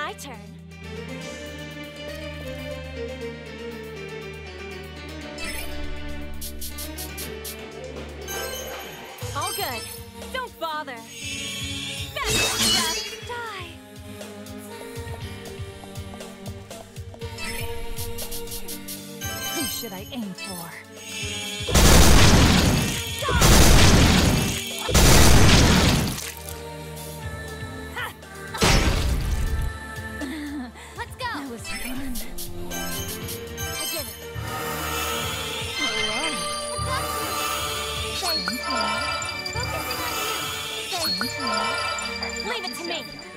my turn. All good. Don't bother. Die. Who should I aim for? Let's go. That was fun. I did it. Hello. Thank you. Focusing on you. Thank you. Leave it to me.